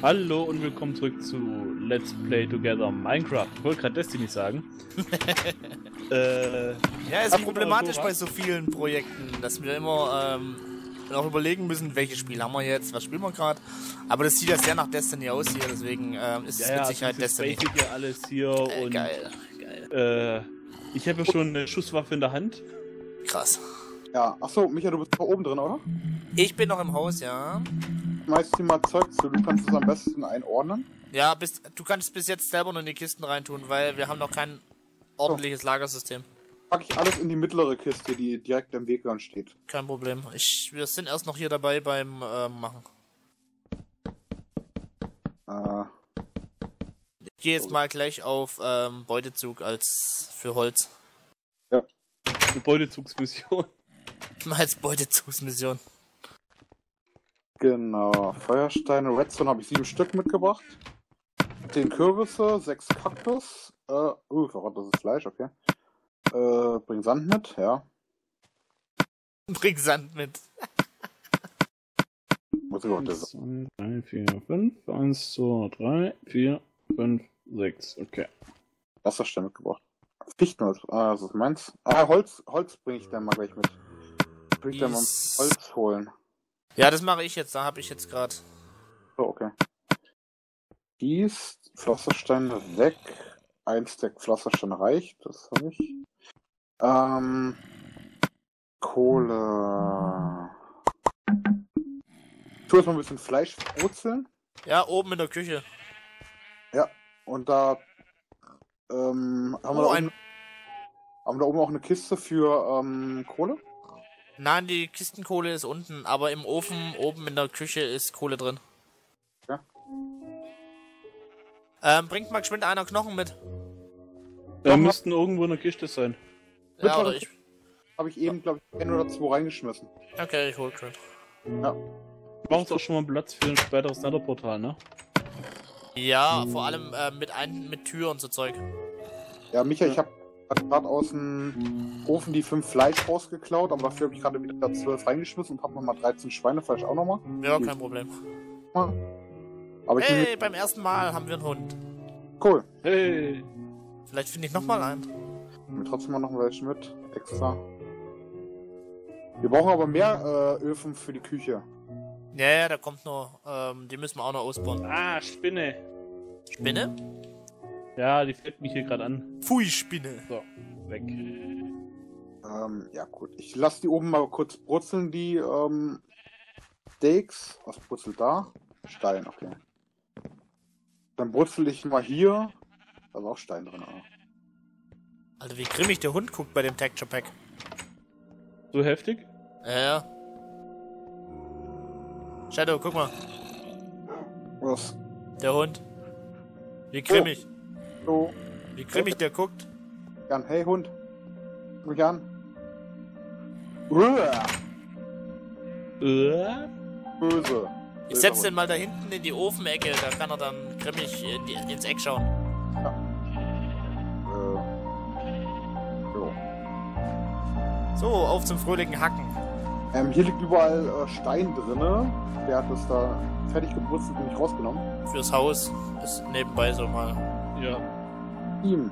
Hallo und willkommen zurück zu Let's Play Together Minecraft. Ich wollte gerade Destiny sagen. Ja, ist problematisch bei so vielen Projekten, dass wir immer auch überlegen müssen, welches Spiel haben wir jetzt, was spielen wir gerade. Aber das sieht ja sehr nach Destiny aus hier, deswegen ist es mit Sicherheit Destiny. Basic ja alles hier und geil. ich habe ja schon eine Schusswaffe in der Hand. Krass. Ja, achso, Micha, du bist da oben drin, oder? Ich bin noch im Haus, ja. Schmeißt dir mal Zeug zu, du kannst es am besten einordnen. Ja, du kannst bis jetzt selber nur in die Kisten reintun, weil wir haben noch kein ordentliches Lagersystem. Pack ich alles in die mittlere Kiste, die direkt im Weg steht. Kein Problem. Wir sind erst noch hier dabei beim Machen. Ich gehe jetzt mal gleich auf Beutezug als für Holz. Ja. Eine Beutezugsmission. Als Beutezugsmission. Genau. Feuersteine, Redstone habe ich 7 Stück mitgebracht. 10 Kürbisse, 6 Kaktus. Verrat, das ist Fleisch, okay. Bring Sand mit, ja. Bring Sand mit. Muss ich auch 1, 2, 3, 4, 5. 1, 2, 3, 4, 5, 6. Okay. Wasserstein mitgebracht. Fichtenholz, das ist meins. Holz bringe ich dann mal gleich mit. Bring ich dann mal Holz holen. Ja, das mache ich jetzt, da habe ich jetzt gerade. So, okay. Kies, Pflastersteine weg. 1 Stack Pflastersteine reicht, das habe ich. Kohle. Ich tue jetzt mal ein bisschen Fleisch brutzeln. Ja, oben in der Küche. Ja, und da haben wir da oben auch eine Kiste für Kohle? Nein, die Kistenkohle ist unten, aber im Ofen oben in der Küche ist Kohle drin. Ja. Bringt mal geschwind einer Knochen mit. Da müssten irgendwo in der Kiste sein. Ja, oder ich. Habe ich eben, glaube ich, 1 oder 2 reingeschmissen. Okay, ich hol schon. Ja. Wir brauchen auch schon mal Platz für ein späteres Netherportal, ne? Ja, vor allem mit Tür und so Zeug. Ja, Micha, ich habe gerade aus dem Ofen die 5 Fleisch rausgeklaut, aber dafür habe ich gerade wieder 12 reingeschmissen und habe nochmal 13 Schweinefleisch auch nochmal. Ja, kein Problem. Aber hey, beim ersten Mal haben wir einen Hund. Cool. Hey! Vielleicht finde ich nochmal einen. Mir trotzdem mal noch welche mit, extra. Wir brauchen aber mehr Öfen für die Küche. Ja, da kommt noch, die müssen wir auch noch ausbauen. Ah, Spinne! Spinne? Ja, die fällt mich hier gerade an. Pfui, Spinne. So, weg. Ja gut, ich lasse die oben mal kurz brutzeln, die Steaks. Was brutzelt da? Stein, okay. Dann brutzel ich mal hier. Da ist auch Stein drin. Alter, wie grimmig der Hund guckt bei dem Texture Pack. So heftig? Ja. Shadow, guck mal. Was? Der Hund. Wie grimmig. So. Wie grimmig der guckt. Jan, hey Hund. Guck mich an. Uah. Böse. Ich setz den mal da hinten in die Ofenecke, da kann er dann grimmig ins Eck schauen. Ja. So. So, auf zum fröhlichen Hacken. Hier liegt überall Stein drinne. Der hat das da fertig gebrutzelt und nicht rausgenommen. Fürs Haus ist nebenbei so mal. Ja. Ihm.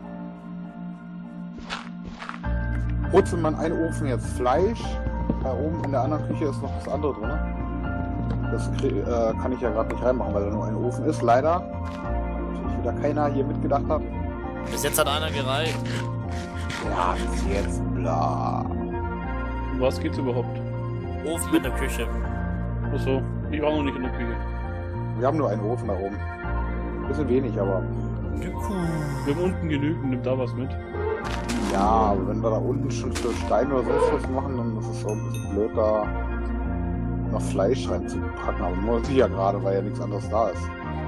Brutzeln man einen Ofen jetzt Fleisch. Da oben in der anderen Küche ist noch das andere drin. Das kann ich ja gerade nicht reinmachen, weil da nur ein Ofen ist. Leider. Natürlich wieder keiner hier mitgedacht hat. Bis jetzt hat einer gereicht. Ja, bis jetzt bla. Um was geht's überhaupt? Ofen in der Küche. Achso, ich war noch nicht in der Küche. Wir haben nur einen Ofen da oben. Bisschen wenig, aber. Wir haben unten genügend, nimm da was mit. Ja, aber wenn wir da unten schon für Stein oder sonst was machen, dann ist es so ein bisschen blöd, da noch Fleisch reinzupacken. Aber nur sie ja gerade, weil ja nichts anderes da ist.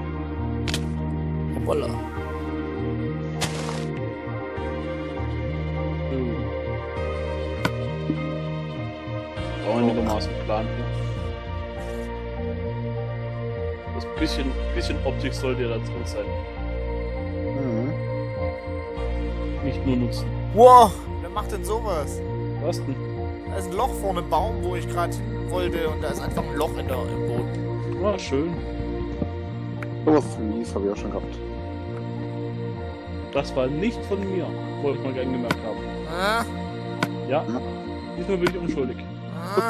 Voila. Einigermaßen Plan hier. Das bisschen Optik sollte ja da drin sein. Mhm. Nicht nur nutzen. Wow, wer macht denn sowas? Was denn? Da ist ein Loch vor einem Baum, wo ich gerade hin wollte und da ist einfach ein Loch im Boden. Ah, schön. Sowas ist mies, habe ich auch schon gehabt. Das war nicht von mir, wollte ich mal gerne gemerkt haben. Ah. Ja, diesmal bin ich unschuldig. Ah.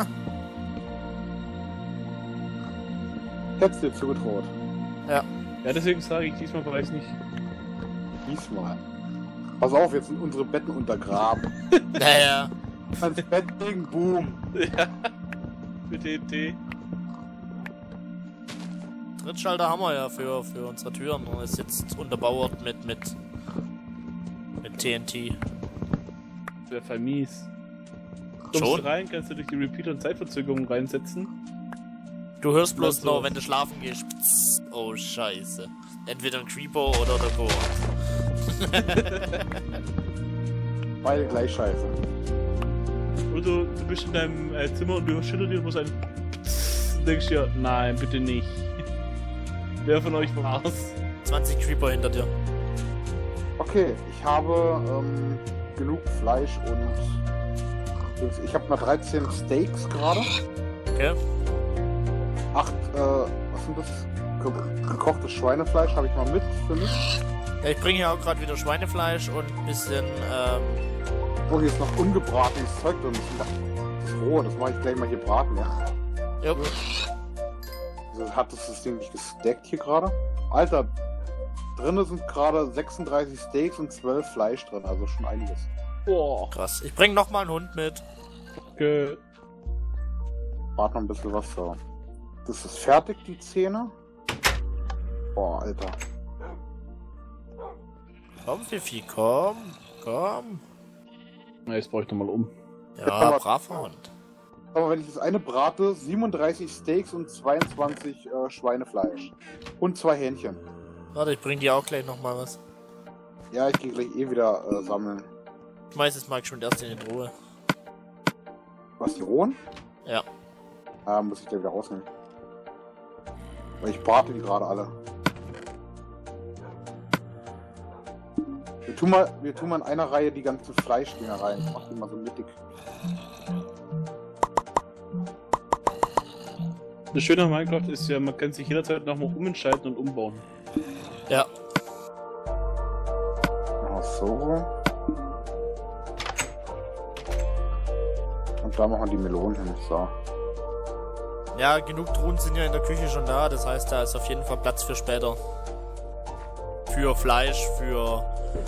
Hättest dir zugetraut. Ja. Ja, deswegen sage ich, diesmal weiß nicht. Diesmal. Pass auf, jetzt sind unsere Betten untergraben. Naja. Ans Bett legen, boom. Ja. Mit TNT. Trittschalter haben wir ja für unsere Türen und ist jetzt unterbauert mit TNT. Wäre voll mies. Schon? Kommst du rein, kannst du durch die Repeater und Zeitverzögerung reinsetzen. Du hörst bloß Also- noch, wenn du schlafen gehst. Psst. Oh, scheiße. Entweder ein Creeper oder der Goa. Beide gleich scheiße. Oder du bist in deinem Zimmer und du hörst hinter dir muss ein Psst und denkst dir, nein, bitte nicht. Wer von euch war's? 20 Creeper hinter dir. Okay, ich habe genug Fleisch und ich habe mal 13 Steaks gerade. Okay. 8, was sind das? Gekochtes Schweinefleisch habe ich mal mit für mich. Ja, ich bringe hier auch gerade wieder Schweinefleisch und ein bisschen, Oh, hier ist noch ungebratenes Zeug drin. Das ist roh, das mache ich gleich mal hier braten, ja. Jupp. Also hat das Ding nicht gestackt hier gerade? Alter, drinne sind gerade 36 Steaks und 12 Fleisch drin, also schon einiges. Boah. Krass. Ich bringe nochmal einen Hund mit. Okay. Warte noch ein bisschen was so. Das ist fertig, die Zähne. Boah, Alter. Komm, Fifi, komm. Komm. Na, jetzt brauche ich nochmal um. Ja, braver Hund. Aber wenn ich das eine brate, 37 Steaks und 22 Schweinefleisch. Und 2 Hähnchen. Warte, ich bring dir auch gleich nochmal was. Ja, ich gehe gleich wieder sammeln. Meistens mag ich schon erst in die Truhe. Was, die rohen? Ja. Ah, muss ich da wieder rausnehmen. Weil ich brate die gerade alle. Wir tun mal in einer Reihe die ganzen Fleischdinger rein. Ich mach die mal so mittig. Das Schöne an Minecraft ist ja, man kann sich jederzeit nochmal umentscheiden und umbauen. Ja. Machen wir es so rum. Und da machen wir die Melonen hin. So. Ja, genug Truhen sind ja in der Küche schon da. Das heißt, da ist auf jeden Fall Platz für später. Für Fleisch, für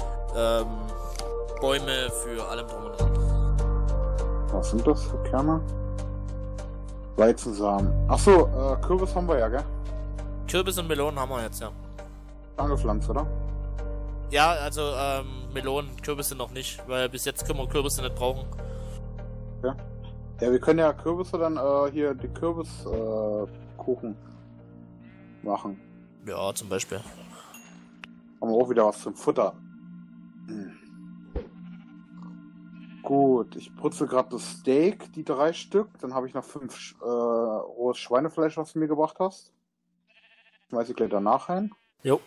Bäume, für allem drum und dran. Was sind das für Kerne? Weizensamen. Achso, Kürbis haben wir ja, gell? Kürbis und Melonen haben wir jetzt, ja. Angepflanzt, oder? Ja, also Melonen, Kürbisse noch nicht, weil bis jetzt können wir Kürbisse nicht brauchen. Ja. Ja, wir können ja Kürbisse dann hier die Kürbiskuchen machen. Ja, zum Beispiel. Haben wir auch wieder was zum Futter. Gut, ich brutzel gerade das Steak, die 3 Stück. Dann habe ich noch 5 rohes Schweinefleisch, was du mir gebracht hast. Schmeiß ich gleich danach rein. Jo.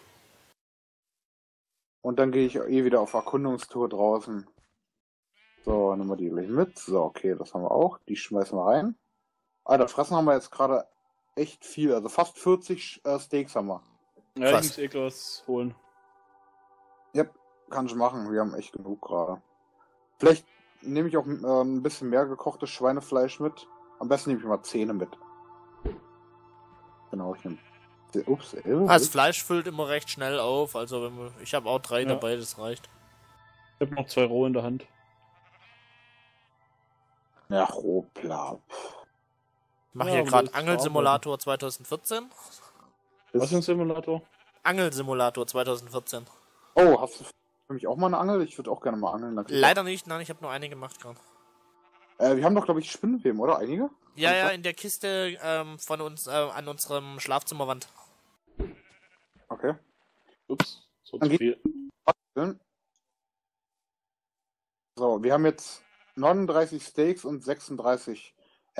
Und dann gehe ich wieder auf Erkundungstour draußen. So, nehmen wir die gleich mit. So, okay, das haben wir auch. Die schmeißen wir rein. Alter, fressen haben wir jetzt gerade echt viel. Also fast 40 Steaks haben wir. Ja, Krass. ich muss was holen. Ja, kann ich machen. Wir haben echt genug gerade. Vielleicht nehme ich auch ein bisschen mehr gekochtes Schweinefleisch mit. Am besten nehme ich mal Zähne mit. Genau, ich nehme... Ups, Das Fleisch füllt immer recht schnell auf. Also wenn wir, ich habe auch 3 dabei, das reicht. Ich habe noch 2 rohe in der Hand. Ja, Rohpla. Ich mache Ja, hier aber gerade das ist Angelsimulator 2014. Was ist ein Simulator? Angelsimulator 2014. Oh, hast du für mich auch mal eine Angel? Ich würde auch gerne mal angeln. Leider nicht, nein, ich habe nur eine gemacht gerade. Wir haben doch, glaube ich, Spinnenweben, oder? Einige? Ja, ja, in der Kiste von uns an unserem Schlafzimmerwand. Okay. Ups, so Dann zu viel. So, wir haben jetzt 39 Steaks und 26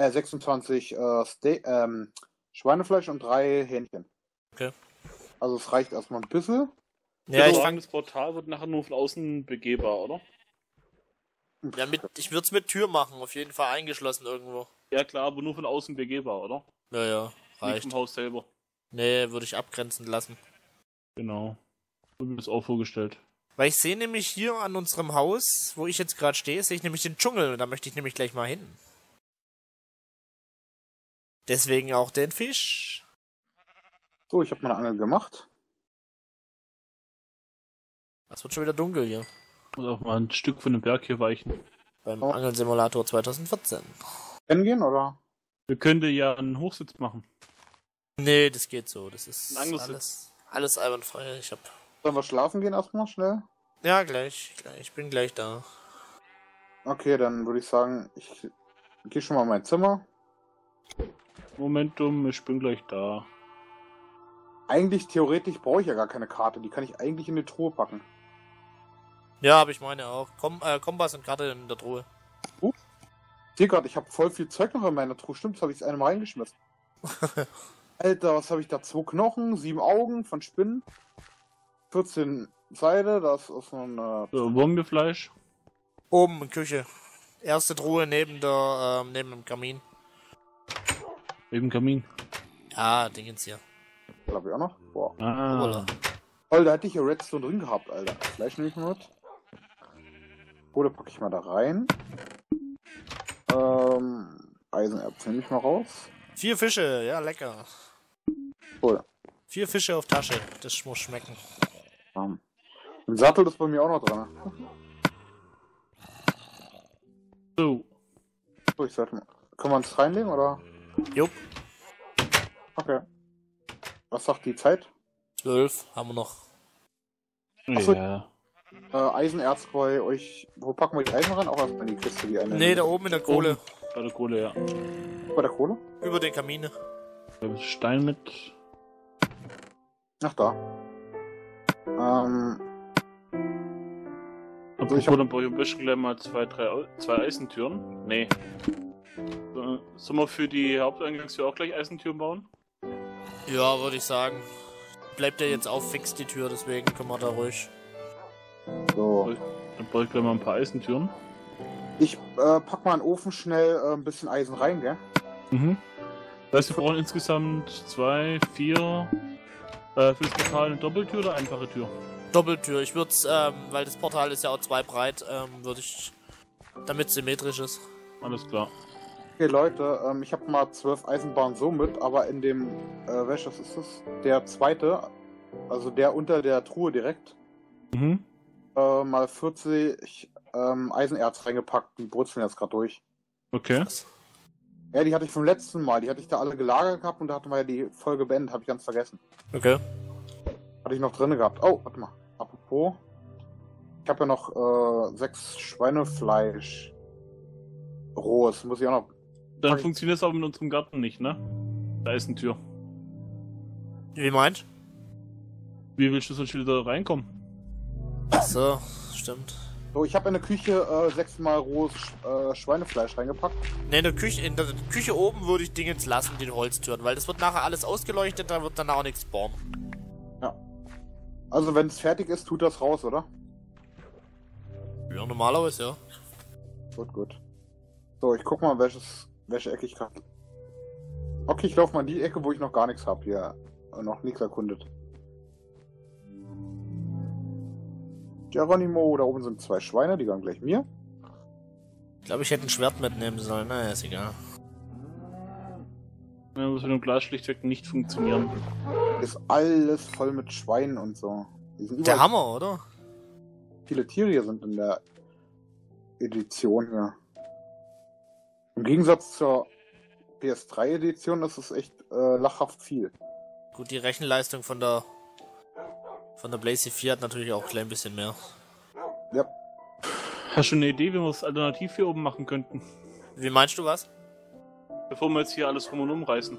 Schweinefleisch und 3 Hähnchen. Okay. Also es reicht erstmal ein bisschen. Ja, ich Das Portal wird nachher nur von außen begehbar, oder? Ja, ich würde es mit Tür machen, auf jeden Fall eingeschlossen irgendwo. Ja klar, aber nur von außen begehbar, oder? Ja, ja, Nicht reicht. vom Haus selber. Nee, würde ich abgrenzen lassen. Genau. So wird es auch vorgestellt. Weil ich sehe nämlich hier an unserem Haus, wo ich jetzt gerade stehe, sehe ich nämlich den Dschungel und da möchte ich nämlich gleich mal hin. Deswegen auch den Fisch. So, ich habe meine Angel gemacht. Es wird schon wieder dunkel hier. Muss auch mal ein Stück von dem Berg hier weichen. Beim Angelsimulator 2014. Hingehen, oder? Wir könnten ja einen Hochsitz machen. Nee, das geht so. Das ist Ein Angelsitz. alles einwandfrei. Sollen wir schlafen gehen erstmal schnell? Ja, gleich. Ich bin gleich da. Okay, dann würde ich sagen, ich gehe schon mal in mein Zimmer. Momentum, ich bin gleich da. Eigentlich, theoretisch brauche ich ja gar keine Karte. Die kann ich eigentlich in die Truhe packen. Ja, aber ich meine auch. Kompass und Karte in der Truhe. Ich sehe gerade, ich habe voll viel Zeug noch in meiner Truhe. Stimmt, das habe ich das eine Mal reingeschmissen. Alter, was habe ich da? 2 Knochen, 7 Augen von Spinnen, 14 Seide, das ist noch eine... So, Wurmgefleisch. Oben in der Küche. Erste Truhe neben dem Kamin. Neben Kamin. Ja, Dingens hier. Glaube ich auch noch. Boah. Ah. Toll, da hätte ich ja Redstone drin gehabt, Alter. Fleisch nehme ich mal mit. Kohle packe ich mal da rein. Eisenerz nehme ich mal raus. 4 Fische, ja, lecker. Cool. 4 Fische auf Tasche, das muss schmecken. Ein Sattel ist bei mir auch noch dran. So. So, ich sollte mal... Können wir uns reinlegen, oder? Jupp. Okay. Was sagt die Zeit? 12 haben wir noch. Achso. Ja. Eisenerz bei euch... Wo packen wir die Eisen ran? Auch erstmal in die Kiste, die eine... Nee, da oben in der Kohle. Bei der Kohle, ja. Bei der Kohle? Über den Kamin. Da ist Stein mit. Ach, da. Apropos, dann brauche ich ein bisschen gleich mal zwei Eisentüren. Nee. Sollen wir für die Haupteingangstür auch gleich Eisentüren bauen? Ja, würde ich sagen. Bleibt ja jetzt auf fix die Tür, deswegen können wir da ruhig. So. Dann brauche ich gleich mal ein paar Eisentüren. Ich pack mal in den Ofen schnell ein bisschen Eisen rein, gell? Mhm. Das heißt, wir brauchen insgesamt 2, 4 für das Portal eine Doppeltür oder einfache Tür? Doppeltür. Ich würde es, weil das Portal ist ja auch 2 breit, würde ich, damit es symmetrisch ist. Alles klar. Okay, Leute, ich habe mal 12 Eisenbahnen so mit, aber in dem, welches ist das? Der zweite, also der unter der Truhe direkt, Mhm. mal 40 Eisenerz reingepackt. Die brutzeln jetzt gerade durch. Okay. Ja, die hatte ich vom letzten Mal. Die hatte ich da alle gelagert gehabt und da hatten wir ja die Folge beendet. Habe ich ganz vergessen. Okay. Hatte ich noch drin gehabt. Oh, warte mal. Apropos. Ich habe ja noch 6 Schweinefleisch. Rohes. Muss ich auch noch... Dann funktioniert es aber in unserem Garten nicht, ne? Da ist eine Tür. Wie meint? Wie willst du sonst wieder reinkommen? Ach so, stimmt. So, ich habe in der Küche 6 mal rohes Schweinefleisch reingepackt. Ne, in der Küche oben würde ich Dingens lassen, die Holztüren, weil das wird nachher alles ausgeleuchtet, da wird dann auch nichts spawnen. Ja. Also wenn es fertig ist, tut das raus, oder? Ja, normalerweise, ja. Gut, gut. So, ich guck mal, welche Ecke ich kann. Okay, ich laufe mal in die Ecke, wo ich noch gar nichts habe hier. Noch nichts erkundet. Geronimo, da oben sind 2 Schweine, die gehören gleich mir. Ich glaube, ich hätte ein Schwert mitnehmen sollen, naja, ist egal. Ja, das mit dem Glas schlichtweg nicht funktionieren. Ist alles voll mit Schweinen und so. Die sind Der überall Hammer, oder? viele Tiere hier sind in der Edition hier. Im Gegensatz zur PS3-Edition ist es echt lachhaft viel. Gut, die Rechenleistung von der Blaze 4 hat natürlich auch ein klein bisschen mehr. Ja. Hast du eine Idee, wie wir es alternativ hier oben machen könnten? Wie meinst du was? Bevor wir jetzt hier alles rum und umreißen.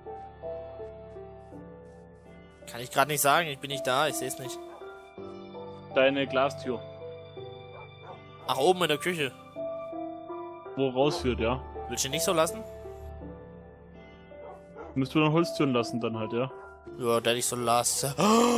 Kann ich gerade nicht sagen, ich bin nicht da, ich sehe es nicht. Deine Glastür. Ach, oben in der Küche. Wo rausführt, ja. Willst du nicht so lassen? Müsst du dann Holztüren lassen dann halt, ja. Ja, der ich so lasse.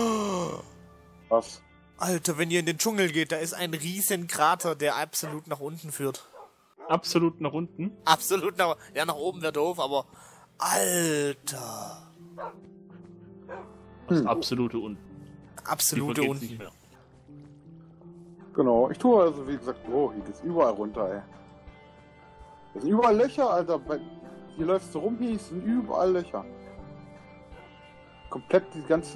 Was? Alter, wenn ihr in den Dschungel geht, da ist ein riesen Krater, der absolut nach unten führt. Absolut nach unten. Absolut nach... Ja, nach oben wäre doof, aber... Alter! Das absolute unten. absolute Nicht Unten. mehr. Genau, ich tue also wie gesagt, oh, hier geht's überall runter, ey. Es sind überall Löcher, Alter. Hier läufst du rum, hier sind überall Löcher. Komplett dieses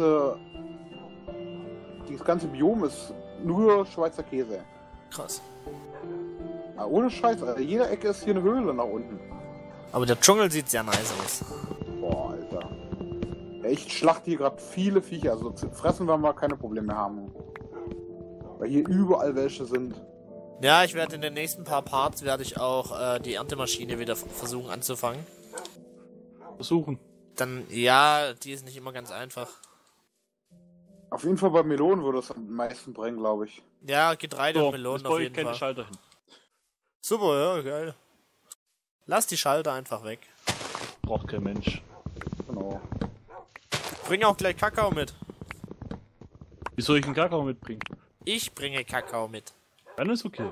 ganze Biom ist nur Schweizer Käse. Krass. Ja, ohne Scheiß, Alter. Jede Ecke ist hier eine Höhle nach unten. Aber der Dschungel sieht sehr nice aus. Boah, Alter. Ja, ich schlachte hier gerade viele Viecher, also zu fressen wir mal keine Probleme mehr haben. Weil hier überall welche sind. Ja, ich werde in den nächsten paar Parts werde ich auch die Erntemaschine wieder versuchen anzufangen. Versuchen. Dann, ja, die ist nicht immer ganz einfach. Auf jeden Fall bei Melonen würde es am meisten bringen, glaube ich. Ja, Getreide So, und Melonen jetzt auf baue ich jeden keine Fall. Schalter hin. Super, ja, geil. Lass die Schalter einfach weg. Braucht kein Mensch. Genau. Bring auch gleich Kakao mit. Wie soll ich einen Kakao mitbringen? Ich bringe Kakao mit. Dann ist okay.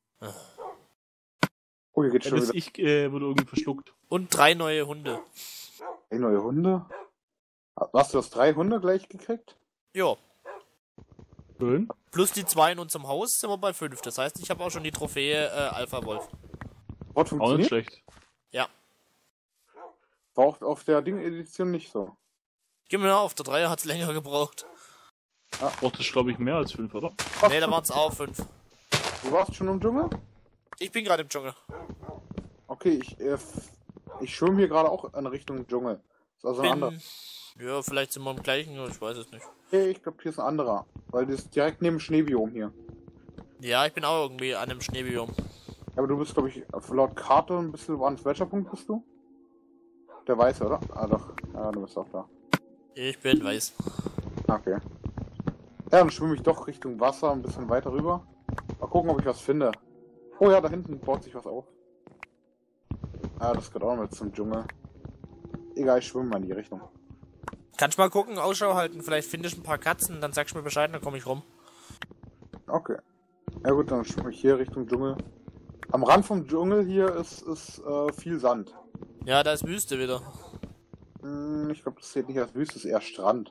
Oh, hier geht's schon Das wieder. ich wurde irgendwie verschluckt. Und 3 neue Hunde. Hey, neue Hunde? Hast du das 3 Hunde gleich gekriegt? Jo. Schön. Plus die 2 in unserem Haus sind wir bei 5. Das heißt, ich habe auch schon die Trophäe Alpha Wolf. Wort Auch nicht funktioniert? schlecht. Ja. War auch auf der Ding-Edition nicht so. Gib mir auf, der 3 hat es länger gebraucht. Braucht das, glaube ich, mehr als 5, oder? Ne, da waren es auch 5. Du warst schon im Dschungel? Ich bin gerade im Dschungel. Okay, ich schwimme hier gerade auch in Richtung Dschungel. Das ist also ein anderer. Ja, vielleicht sind wir im gleichen, ich weiß es nicht. Okay, ich glaube, hier ist ein anderer. Weil das ist direkt neben dem Schneebiom hier. Ja, ich bin auch irgendwie an einem Schneebiom. Aber du bist, glaube ich, laut Karte ein bisschen woanders. Welcher Punkt bist du? Der Weiße, oder? Ah, doch. Ja, du bist auch da. Ich bin weiß. Okay. Ja, dann schwimme ich doch Richtung Wasser, ein bisschen weiter rüber. Mal gucken, ob ich was finde. Oh ja, da hinten baut sich was auf. Ah, das gehört auch mit zum Dschungel. Egal, ich schwimme mal in die Richtung. Kannst mal gucken, Ausschau halten, vielleicht findest du ein paar Katzen, dann sagst du mir Bescheid, dann komme ich rum. Okay. Ja gut, dann schwimme ich hier Richtung Dschungel. Am Rand vom Dschungel hier ist viel Sand. Ja, da ist Wüste wieder. Ich glaube, das zählt nicht als Wüste, das ist eher Strand.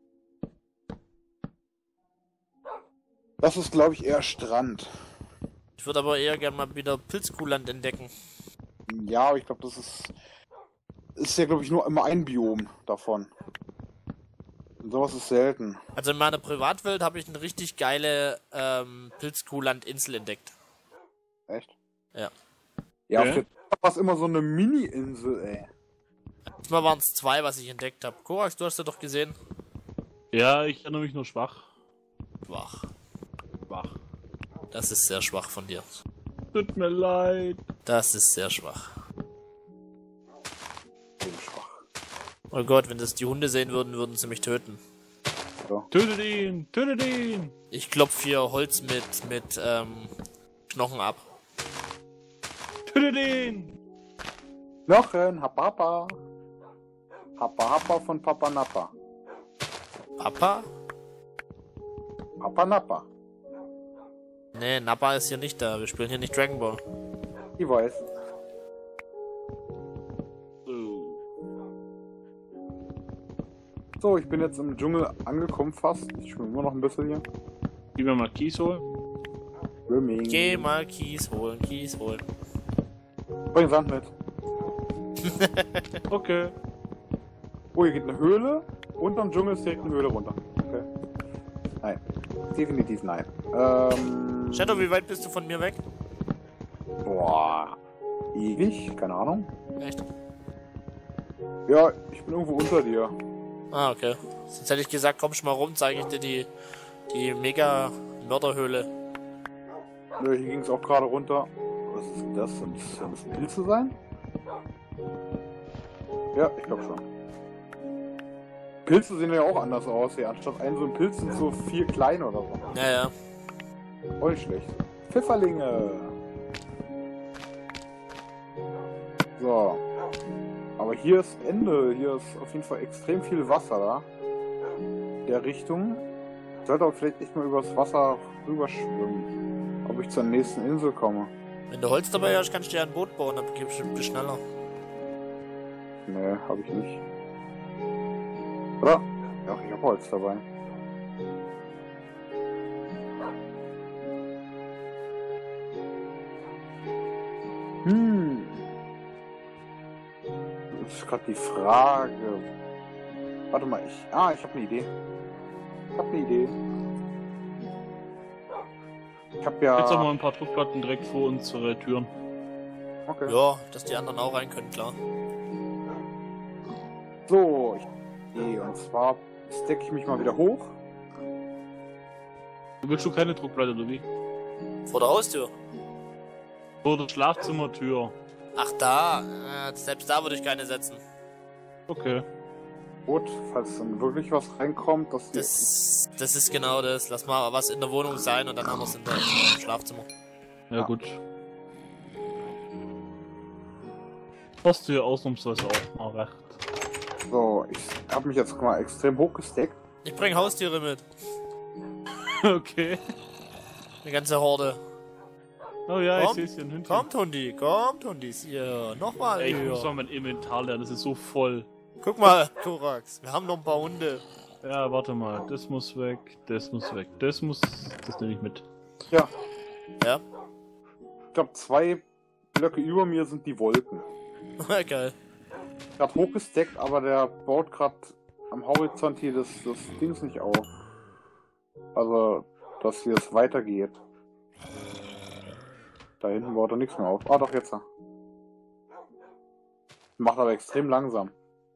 Das ist, glaube ich, eher Strand. Ich würde aber eher gerne mal wieder Pilzkuhland entdecken. Ja, aber ich glaube, das ist ja, glaube ich, nur immer ein Biom davon. Und sowas ist selten. Also in meiner Privatwelt habe ich eine richtig geile Pilzkuhland-Insel entdeckt. Echt? Ja. Ja, Okay. auf der war es immer so eine Mini-Insel, ey. Diesmal waren es 2, was ich entdeckt habe. Korax, du hast ja doch gesehen. Ja, ich erinnere mich nur schwach. Schwach. Schwach. Das ist sehr schwach von dir. Tut mir leid. Das ist sehr schwach. Bin schwach. Oh Gott, wenn das die Hunde sehen würden, würden sie mich töten. So. Tötet ihn! Tötet ihn! Ich klopf hier Holz mit Knochen ab. Tötet ihn! Knochen, Hapapa. Happa Happa von Papa Nappa. Papa? Papa Nappa. Nee, Nappa ist hier nicht da. Wir spielen hier nicht Dragon Ball. Ich weiß. So. So, ich bin jetzt im Dschungel angekommen fast. Ich schwimme immer noch ein bisschen hier. Gib mir mal Kies holen. Swimming. Geh mal Kies holen, Kies holen. Bring Sand mit. Okay. Oh, hier geht eine Höhle. Unterm Dschungel ist direkt eine Höhle runter. Okay. Nein. Definitiv nein. Shadow, wie weit bist du von mir weg? Boah. Ewig? Keine Ahnung. Echt? Ja, ich bin irgendwo unter dir. Ah, okay. Sonst hätte ich gesagt, komm schon mal rum, zeige ich dir die mega Mörderhöhle. Nö, hier ging es auch gerade runter. Was ist denn das? Sollen das Pilze sein? Ja, ich glaube schon. Pilze sehen ja auch anders aus hier. Anstatt ein so ein Pilz sind so 4 kleine oder so. Ja, ja. Voll schlecht. Pfifferlinge. So. Aber hier ist Ende. Hier ist auf jeden Fall extrem viel Wasser da. Der Richtung. Ich sollte aber vielleicht echt mal übers Wasser rüberschwimmen. Ob ich zur nächsten Insel komme. Wenn du Holz dabei hast, kannst du dir ein Boot bauen, dann bist du schneller. Nee, habe ich nicht. Oder? Ja, ich habe Holz dabei. Das ist gerade die Frage. Warte mal, ich habe eine Idee. Ich habe ja... Jetzt haben wir ein paar Druckplatten direkt vor unsere Türen. Okay. Ja, dass die anderen auch rein können, klar. So, und zwar stecke ich mich mal wieder hoch. Willst du keine Druckplatte, oder wie? Vor der Haustür. Vor der Schlafzimmertür. Ach da, selbst da würde ich keine setzen. Okay. Gut, falls dann wirklich was reinkommt, dass die... Das ist genau das. Lass mal was in der Wohnung sein und dann haben wir es im Schlafzimmer. Ja, gut. Hast du ja ausnahmsweise auch mal recht. So, ich habe mich jetzt mal extrem hochgesteckt. Ich bring Haustiere mit. Okay. Eine ganze Horde. Oh ja, Komm, ich seh's hier, ein Hündchen. kommt Hundis. Hier, nochmal. Ey, ich hier. muss mal mein Inventar lernen, das ist so voll. Guck mal, Korax, wir haben noch ein paar Hunde. Ja, warte mal, das muss weg, das muss weg, das nehme ich mit. Ja, Ja? ich glaube 2 Blöcke über mir sind die Wolken. Geil. Gerade hochgesteckt, aber der baut gerade am Horizont hier das Dings nicht auf. Also, dass hier es weitergeht. Da hinten baut er nichts mehr auf. Ah, doch, jetzt. Macht aber extrem langsam.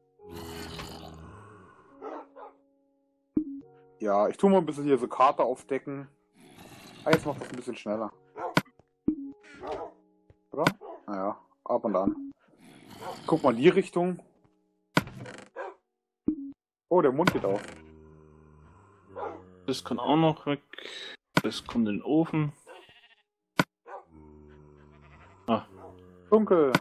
Ja, ich tue mal ein bisschen hier so Karte aufdecken. Ah, jetzt macht das ein bisschen schneller. Oder? Naja, ab und an. Guck mal in die Richtung. Oh, der Mund geht auf. Das kann auch noch weg. Das kommt in den Ofen. Ah. Dunkel.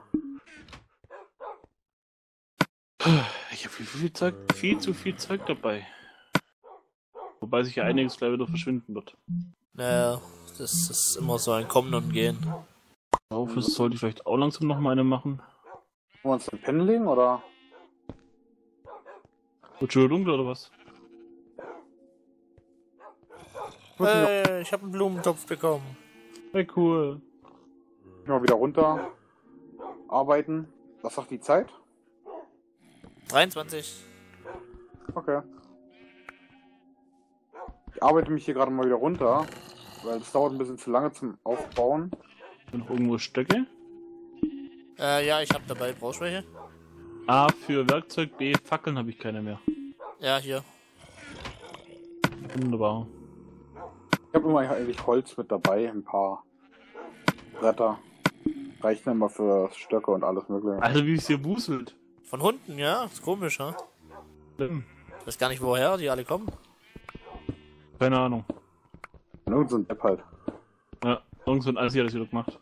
Ich habe viel zu viel Zeug dabei. Wobei sich ja einiges gleich wieder verschwinden wird. Naja, das ist immer so ein Kommen und Gehen. Darauf sollte ich vielleicht auch langsam noch mal eine machen. Wollen wir uns den Pen legen, oder? Wird schon dunkel oder was? Hey, ich habe einen Blumentopf bekommen. Hey, cool. Mal wieder runter. Arbeiten. Was sagt die Zeit? 23. Okay. Ich arbeite mich hier gerade mal wieder runter, weil es dauert ein bisschen zu lange zum Aufbauen. Sind noch irgendwo Stöcke? Ja, ich habe dabei. Brauchst du welche? A für Werkzeug, B Fackeln habe ich keine mehr. Ja, hier. Wunderbar. Ich habe immer eigentlich Holz mit dabei, ein paar Bretter. Reichen immer für Stöcke und alles mögliche. Alter, wie es hier wuselt. Von Hunden, ja? Ist komisch, ha? Schlimm. Ich weiß gar nicht, woher die alle kommen. Keine Ahnung. Irgend so ein Depp halt. Ja, irgend so ein Assi hat das wieder gemacht.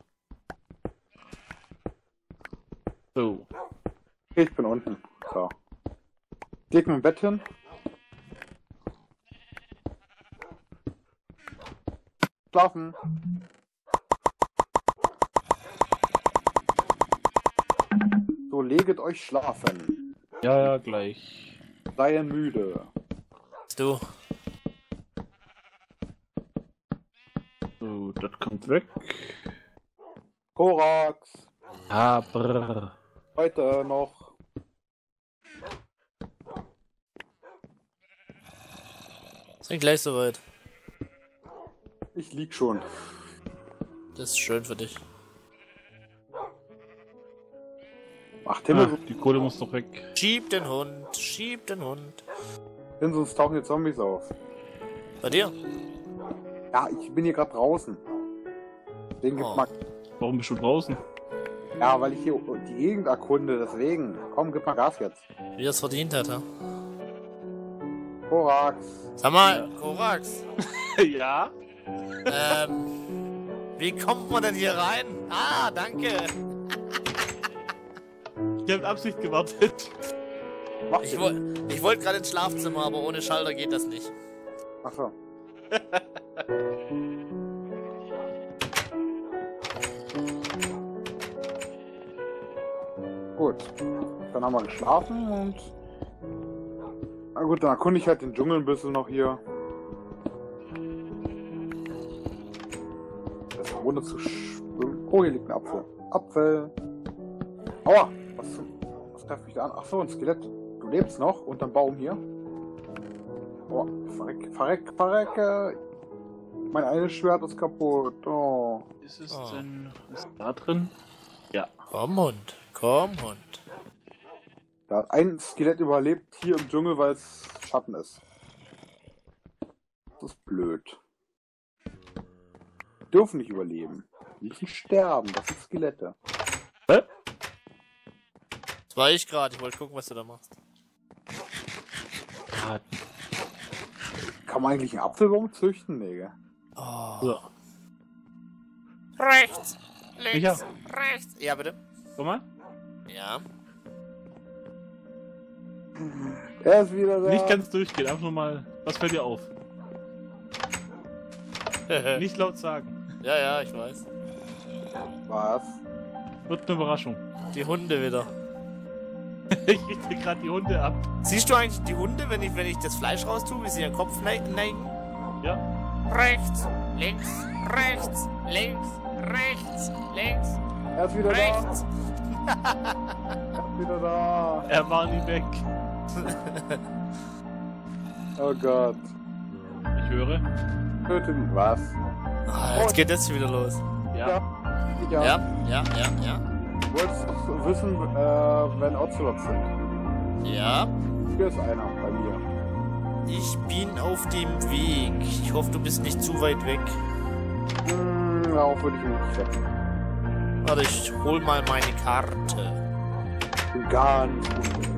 So. Ich bin unten. So. Leg mir im Bett hin. Schlafen. So, leget euch schlafen. Ja, gleich. Seien müde. Du. So, das kommt weg. Korax. Ah, brrr. Heute noch. Sind gleich soweit. Ich lieg schon. Das ist schön für dich. Ach, Himmel, Die Kohle muss doch weg. Schieb den Hund, schieb den Hund. sonst tauchen hier Zombies auf. Bei dir? Ja, ich bin hier gerade draußen. Deswegen gibt's Oh. mal. Warum bist du draußen? Ja, weil ich hier die Gegend erkunde, deswegen. Komm, gib mal Gas jetzt. Wie er es verdient hat, ha? Korax. Sag mal, Korax. Ja? Wie kommt man denn hier rein? Ah, danke. Ich hab Absicht gewartet. Mach Ich den. wollte gerade ins Schlafzimmer, aber ohne Schalter geht das nicht. Achso. Gut. Dann haben wir geschlafen und. Na gut, dann erkunde ich halt den Dschungel ein bisschen noch hier. Das ohne zu schwimmen. Oh, hier liegt ein Apfel. Apfel. Aua! Was trefft mich da an? Ach so, ein Skelett. Du lebst noch unterm Baum hier. Oh, verrecke. Mein eines Schwert ist kaputt. Oh. Ist es denn... Ist da drin? Ja. Komm, Hund. Komm, Hund. Da hat ein Skelett überlebt hier im Dschungel, weil es Schatten ist. Das ist blöd. Die dürfen nicht überleben. Die müssen sterben. Das sind Skelette. Hä? Das war ich gerade. Ich wollte gucken, was du da machst. Ja. Kann man eigentlich einen Apfelbaum züchten? Nee, gell? Oh. So. Rechts. Links. Ja. Rechts. Ja, bitte. Guck mal. Ja. Er ist wieder da. Nicht ganz durchgehen, einfach nur mal. Was fällt dir auf? Nicht laut sagen. Ja, ich weiß. Was? Wird eine Überraschung. Die Hunde wieder. Ich richte gerade die Hunde ab. Siehst du eigentlich die Hunde, wenn ich das Fleisch raustue, wie sie ihren Kopf neigen? Ja. Rechts, links, rechts, links, rechts, links, Er ist wieder rechts. da. Er ist wieder da. Er war nie weg. Oh Gott. Ich höre. Töte ihn. Was? Ah, jetzt geht das hier wieder los. Ja. Ja. Ja. Du wolltest wissen, wenn Ocelots sind. Ja. Hier ist einer bei mir. Ich bin auf dem Weg. Ich hoffe, du bist nicht zu weit weg. Darauf würde ich mich nicht setzen. Warte, ich hol mal meine Karte. Ganz gut.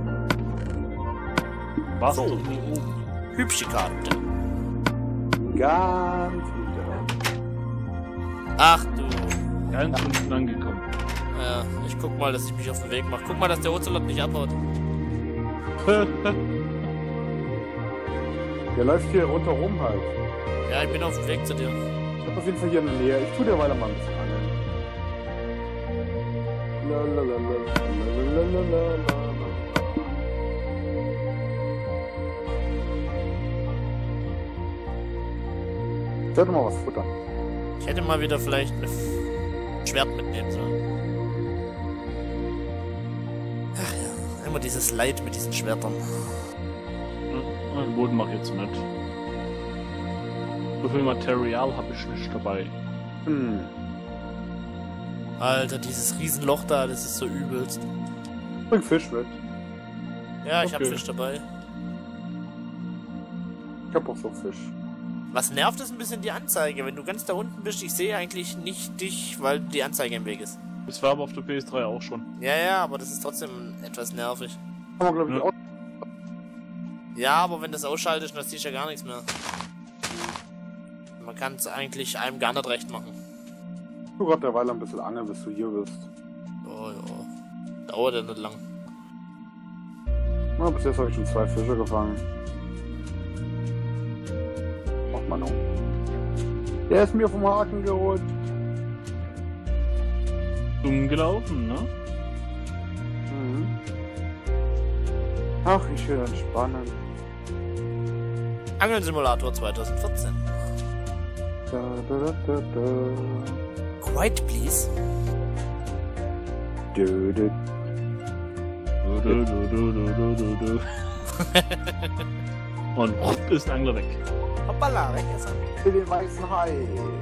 Was? So. So. Nie oben. Hübsche Karte. Ganz gut. Ach du. Ganz unten angekommen. Ja, ich guck mal, dass ich mich auf den Weg mache. Guck mal, dass der Ocelot nicht abhaut. Der läuft hier rundherum halt. Ja, ich bin auf dem Weg zu dir. Ich hab auf jeden Fall hier in der Nähe. Ich tu dir weiter mal ein bisschen angeln. Ich sollte mal was futtern. Ich hätte mal wieder vielleicht ein Schwert mitnehmen sollen. Ach ja, immer dieses Leid mit diesen Schwertern. Den Boden mach ich jetzt nicht. So viel Material habe ich nicht dabei. Alter, dieses Riesenloch da, das ist so übelst. Bring Fisch mit. Ja, ich hab Okay. Fisch dabei. Ich hab auch so Fisch. Was nervt, ist ein bisschen die Anzeige. Wenn du ganz da unten bist, ich sehe eigentlich nicht dich, weil die Anzeige im Weg ist. Das war aber auf der PS3 auch schon. Ja, aber das ist trotzdem etwas nervig. Kann man, glaube ich, Ja. auch. Ja, aber wenn das ausschaltet, dann siehst du ja gar nichts mehr. Man kann es eigentlich einem gar nicht recht machen. Du gerade derweil ein bisschen angeln, bis du hier bist. Oh ja. Dauert ja nicht lang. Na, bis jetzt habe ich schon 2 Fische gefangen. Mach mal noch. Der ist mir vom Haken geholt. Dumm gelaufen, ne? Ach, ich will entspannen. Angelsimulator 2014. Quiet, please. Und ist ein Angler weg. Hoppala, weg ist er. Für den weißen Hai.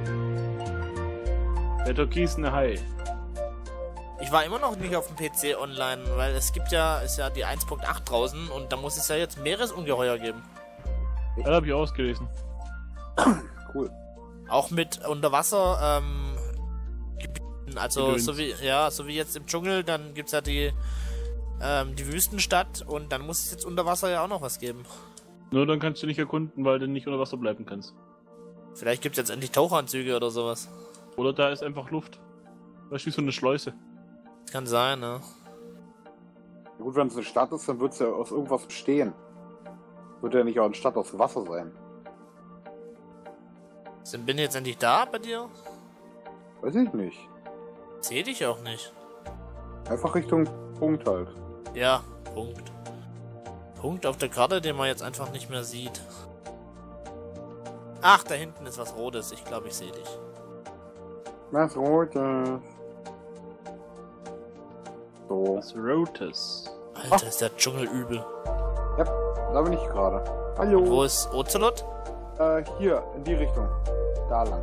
Der türkisene Hai. Ich war immer noch nicht auf dem PC online, weil es gibt ja, ist ja die 1.8 draußen und da muss es ja jetzt Meeresungeheuer geben. Das habe ich ausgelesen. Cool. Auch mit Unterwasser, Gebieten, also Gedöns. so wie jetzt im Dschungel, dann gibt's ja die Wüstenstadt und dann muss es jetzt unter Wasser ja auch noch was geben. Nur dann kannst du nicht erkunden, weil du nicht unter Wasser bleiben kannst. Vielleicht gibt's jetzt endlich Tauchanzüge oder sowas. Oder da ist einfach Luft. Weißt du, wie so eine Schleuse. Kann sein, ne? Ja, gut, wenn es eine Stadt ist, dann wird es ja aus irgendwas bestehen. Wird ja nicht auch eine Stadt aus Wasser sein. Bin ich jetzt endlich da bei dir? Weiß ich nicht. Seh dich auch nicht. Einfach Richtung Punkt halt. Ja, Punkt. Punkt auf der Karte, den man jetzt einfach nicht mehr sieht. Ach, da hinten ist was Rotes. Ich glaube, ich sehe dich. Was Rotes. So. Was Rotes. Alter, ist der Dschungel übel. Ja, da bin ich gerade. Hallo. Wo ist Ocelot? Hier, in die Richtung. Da lang.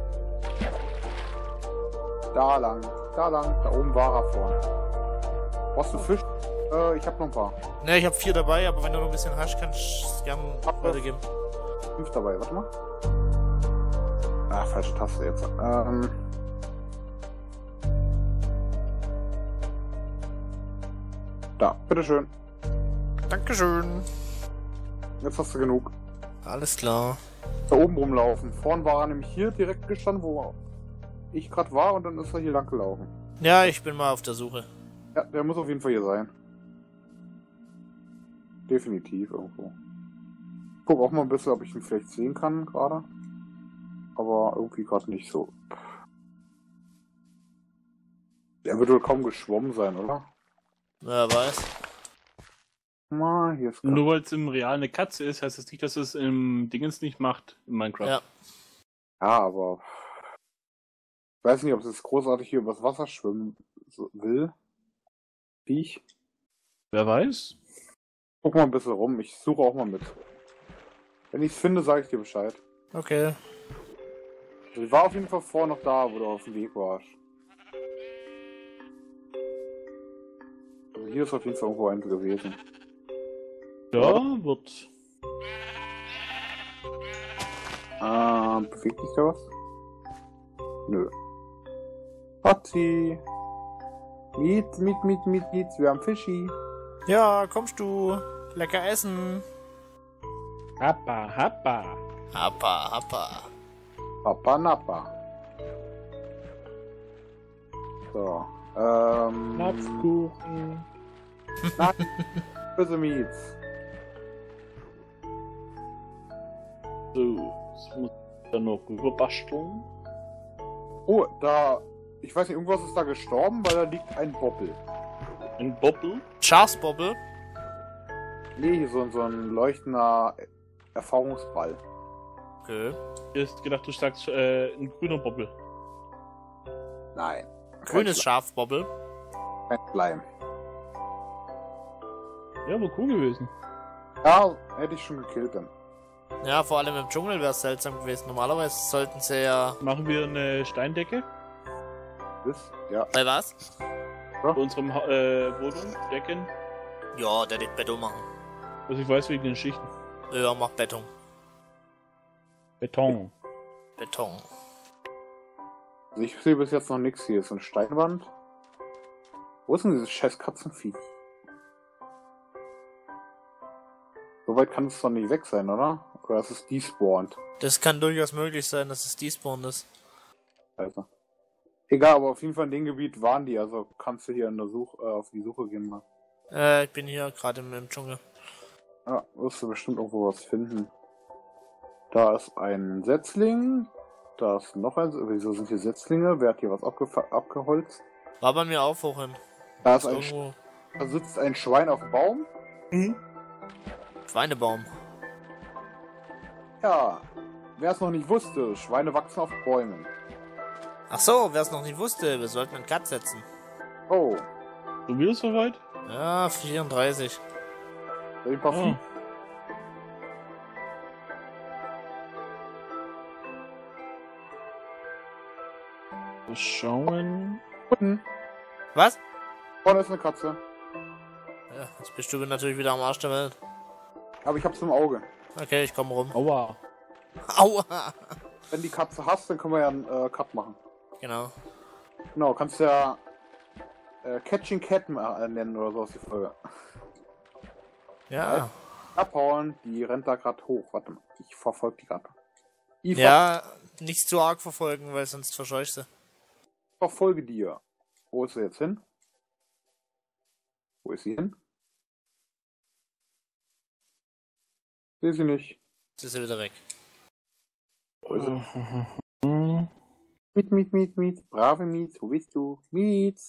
Da lang. Da lang. Da oben war er vorne. Brauchst du Fisch? Ich hab noch ein paar. Ne, ich hab 4 dabei, aber wenn du noch ein bisschen hast, kannst du es gerne weitergeben. 5 dabei, warte mal. Ah, falsche Taste jetzt. Da, bitteschön. Dankeschön. Jetzt hast du genug. Alles klar. Da oben rumlaufen. Vorn war er nämlich hier direkt gestanden, wo ich gerade war, und dann ist er hier lang gelaufen. Ja, ich bin mal auf der Suche. Ja, der muss auf jeden Fall hier sein. Definitiv irgendwo. Guck auch mal ein bisschen, ob ich ihn vielleicht sehen kann gerade. Aber irgendwie gerade nicht so. Der wird wohl kaum geschwommen sein, oder? Wer weiß. Na, hier ist Nur weil es im Real eine Katze ist, heißt das nicht, dass es im Dingens nicht macht, in Minecraft. Ja. Ja, aber ich weiß nicht, ob es jetzt großartig hier übers Wasser schwimmen will. Viech. Wer weiß? Guck mal ein bisschen rum, ich suche auch mal mit. Wenn ich es finde, sage ich dir Bescheid. Okay. Also ich war auf jeden Fall vorher noch da, wo du auf dem Weg warst. Also hier ist auf jeden Fall irgendwo eins gewesen. Ja, wird. Bewegt sich da was? Nö. Hotzi. Miet. Wir haben Fischi. Ja, kommst du? Lecker essen. Happa. Happa. Papa Nappa. So. Napfkuchen. Nein. Böse Miets. So, das muss ich dann noch rüberbasteln. Oh, da. Ich weiß nicht, irgendwas ist da gestorben, weil da liegt ein Boppel. Ein Boppel. Schafsbobbel. Nee, hier so ein leuchtender Erfahrungsball. Okay. Ich hab gedacht, du sagst ein grüner Boppel. Nein. Grünes Schafbobbel. Kein Schleim. Ja, aber cool gewesen. Ja, hätte ich schon gekillt dann. Ja, vor allem im Dschungel wäre es seltsam gewesen. Normalerweise sollten sie ja... Machen wir eine Steindecke Ja. Bei was? bei unserem Wohnung decken. Ja, der wird Beton machen. Also ich weiß wegen den Schichten. Ja, mach Beton. Beton. Beton. Also ich sehe bis jetzt noch nichts. Hier ist eine Steinwand. Wo ist denn dieses scheiß Katzenvieh? So weit kann es doch nicht weg sein, oder? Oder ist es despawned? Das kann durchaus möglich sein, dass es despawned ist. Also. Egal, aber auf jeden Fall in dem Gebiet waren die, also kannst du hier in der auf die Suche gehen mal. Ich bin hier gerade im Dschungel. Ja, wirst du bestimmt irgendwo was finden. Da ist ein Setzling. Da ist noch ein. Wieso sind hier Setzlinge? Wer hat hier was abgeholzt? War bei mir auch vorhin. Da ist Irgendwo. Da sitzt ein Schwein auf dem Baum. Schweinebaum. Ja, wer es noch nicht wusste, Schweine wachsen auf Bäumen. Ach so, wer es noch nicht wusste, wir sollten einen Cut setzen. Oh, Du wirst soweit? Ja, 34. soll ich ein paar Oh. Vieh? Wir schauen. Unten. Was? Vorne ist eine Katze. Ja, jetzt bist du natürlich wieder am Arsch der Welt. Aber ich hab's im Auge. Okay, ich komme rum. Aua. Aua! Wenn die Katze hast, dann können wir ja einen Cut machen. Genau. Genau, kannst ja Catching Cat nennen oder so aus die Folge. Ja. Abhauen, die rennt da gerade hoch. Warte mal, ich verfolge die gerade. Ich Ja, nicht zu arg verfolgen, weil sonst verscheuchst du. verfolge dir. Wo ist sie jetzt hin? Wo ist sie hin? Sehe sie nicht. Jetzt ist er wieder weg. Wo ist sie? Miet. Brave Miet. Wo bist du? Miet.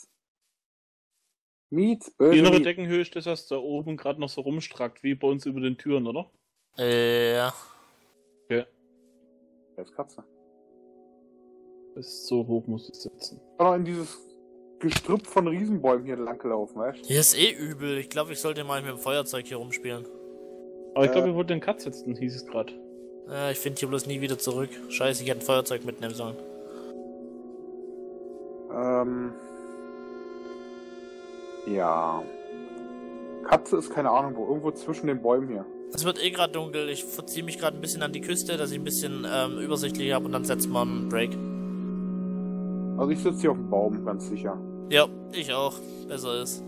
Die Böse innere Miet. Deckenhöhe ist das, was da oben gerade noch so rumstrackt, wie bei uns über den Türen, oder? Ja. Ja. Da ist Katze. Das ist so hoch, muss ich sitzen. Kann noch in dieses Gestrüpp von Riesenbäumen hier lang gelaufen, weißt du? Hier ist eh übel. Ich glaube, ich sollte mal mit dem Feuerzeug hier rumspielen. Aber ich glaube, wir wollten den Cut setzen, hieß es gerade. Ich finde hier bloß nie wieder zurück. Scheiße, ich hätte ein Feuerzeug mitnehmen sollen. Ja. Katze ist keine Ahnung wo, irgendwo zwischen den Bäumen hier. Es wird eh gerade dunkel. Ich verziehe mich gerade ein bisschen an die Küste, dass ich ein bisschen übersichtlich habe und dann setzen wir einen Break. Also ich sitze hier auf dem Baum, ganz sicher. Ja, ich auch. Besser ist.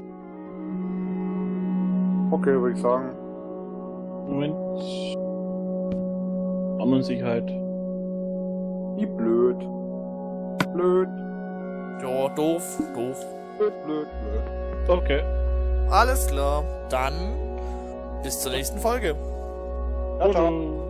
Okay, würde ich sagen. Moment. Armensicherheit. Wie blöd. Blöd. Ja, doof. Blöd, blöd, blöd. Okay. Alles klar. Dann bis zur nächsten Folge. Ciao, ciao.